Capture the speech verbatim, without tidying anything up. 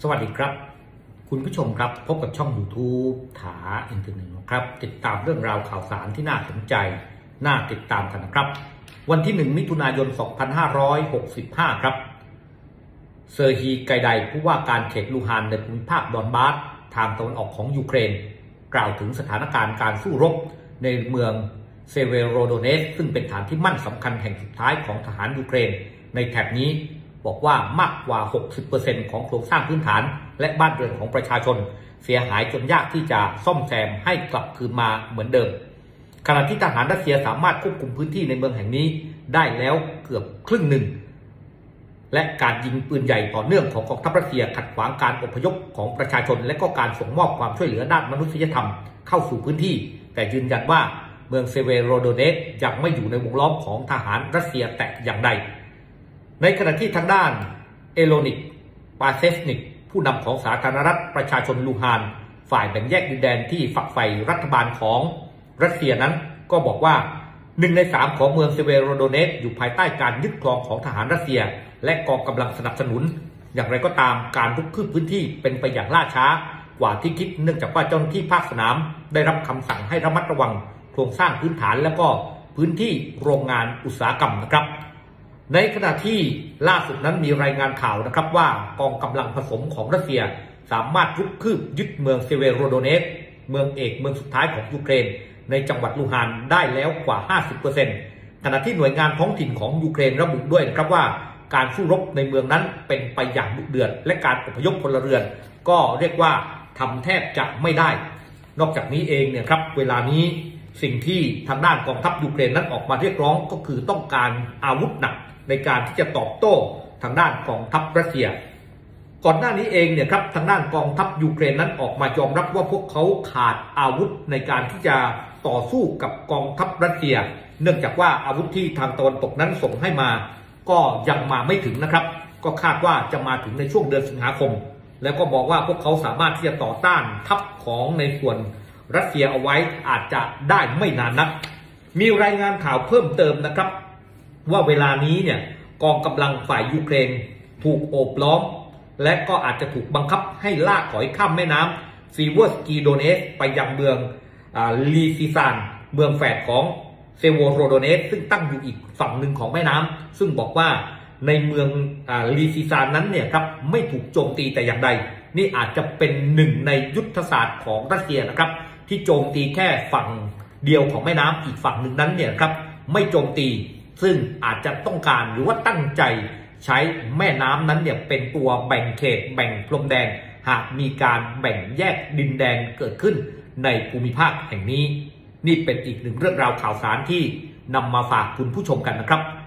สวัสดีครับคุณผู้ชมครับพบกับช่อง YouTube ถาอินเทอร์เน็ตครับติดตามเรื่องราวข่าวสารที่น่าสนใจน่าติดตามกันนะครับวันที่หนึ่งมิถุนายนสองพันห้าร้อยหกสิบห้าครับเซอร์ฮีไกไดผู้ว่าการเขตลูฮานในภูมิภาคดอนบาสทางตะวันออกของยูเครนกล่าวถึงสถานการณ์การสู้รบในเมืองเซเวโรโดเนสซึ่งเป็นฐานที่มั่นสำคัญแห่งสุดท้ายของทหารยูเครนในแถบนี้บอกว่ามากกว่า หกสิบเปอร์เซ็นต์ ของโครงสร้างพื้นฐานและบ้านเรือนของประชาชนเสียหายจนยากที่จะซ่อมแซมให้กลับคืนมาเหมือนเดิมขณะที่ทหารรัสเซียสามารถควบคุมพื้นที่ในเมืองแห่งนี้ได้แล้วเกือบครึ่งหนึ่งและการยิงปืนใหญ่ต่อเนื่องของกองทัพรัสเซียขัดขวางการอพยพของประชาชนและก็การส่งมอบความช่วยเหลือด้านมนุษยธรรมเข้าสู่พื้นที่แต่ยืนยันว่าเมืองเซเวโรโดเนสยังไม่อยู่ในวงล้อมของทหารรัสเซียแต่อย่างใดในขณะที่ทางด้านเอโลนิกปาเซสนิกผู้นำของสาธารณรัฐประชาชนลูฮานฝ่ายแบ่งแยกดินแดนที่ฝักใฝ่รัฐบาลของรัสเซียนั้นก็บอกว่าหนึ่งในสามของเมืองเซเวโรโดเนสอยู่ภายใต้การยึดครองของทหารรัสเซียและกองกำลังสนับสนุนอย่างไรก็ตามการรุกคืบพื้นที่เป็นไปอย่างล่าช้ากว่าที่คิดเนื่องจากว่าเจ้าหน้าที่ภาคสนามได้รับคำสั่งให้ระมัดระวังโครงสร้างพื้นฐานและก็พื้นที่โรงงานอุตสาหกรรมนะครับในขณะที่ล่าสุดนั้นมีรายงานข่าวนะครับว่ากองกำลังผสมของรัสเซียสามารถรุกคืบยึดเมืองเซเวโรโดเนสเมืองเอกเมืองสุดท้ายของยูเครนในจังหวัดลูฮานได้แล้วกว่า ห้าสิบเปอร์เซ็นต์ ขณะที่หน่วยงานท้องถิ่นของยูเครนระบุด้วยนะครับว่าการสู้รบในเมืองนั้นเป็นไปอย่างดุเดือดและการอพยพพลเรือนก็เรียกว่าทำแทบจะไม่ได้นอกจากนี้เองเนี่ยครับเวลานี้สิ่งที่ทางด้านกองทัพยูเครนนั้นออกมาเรียกร้องก็คือต้องการอาวุธหนักในการที่จะตอบโต้ทางด้านกองทัพรัสเซียก่อนหน้านี้เองเนี่ยครับทางด้านกองทัพยูเครนนั้นออกมายอมรับว่าพวกเขาขาดอาวุธในการที่จะต่อสู้กับกองทัพรัสเซียเนื่องจากว่าอาวุธที่ทางตะวันตกนั้นส่งให้มาก็ยังมาไม่ถึงนะครับก็คาดว่าจะมาถึงในช่วงเดือนสิงหาคมแล้วก็บอกว่าพวกเขาสามารถที่จะต่อต้านทัพของในส่วนรัสเซียเอาไว้อาจจะได้ไม่นานนักมีรายงานข่าวเพิ่มเติมนะครับว่าเวลานี้เนี่ยกองกำลังฝ่ายยูเครนถูกโอบล้อมและก็อาจจะถูกบังคับให้ลากถอยข้ามแม่น้ำซีเวอร์สกีโดเนสไปยังเมืองลีซิซานเมืองแฝดของเซโวโรโดเนสซึ่งตั้งอยู่อีกฝั่งหนึ่งของแม่น้ำซึ่งบอกว่าในเมืองลีซิซานนั้นเนี่ยครับไม่ถูกโจมตีแต่อย่างใดนี่อาจจะเป็นหนึ่งในยุทธศาสตร์ของรัสเซียนะครับที่โจมตีแค่ฝั่งเดียวของแม่น้ำอีกฝั่งหนึ่งนั้นเนี่ยครับไม่โจมตีซึ่งอาจจะต้องการหรือว่าตั้งใจใช้แม่น้ำนั้นเนี่ยเป็นตัวแบ่งเขตแบ่งพรมแดนหากมีการแบ่งแยกดินแดนเกิดขึ้นในภูมิภาคแห่งนี้นี่เป็นอีกหนึ่งเรื่องราวข่าวสารที่นำมาฝากคุณผู้ชมกันนะครับ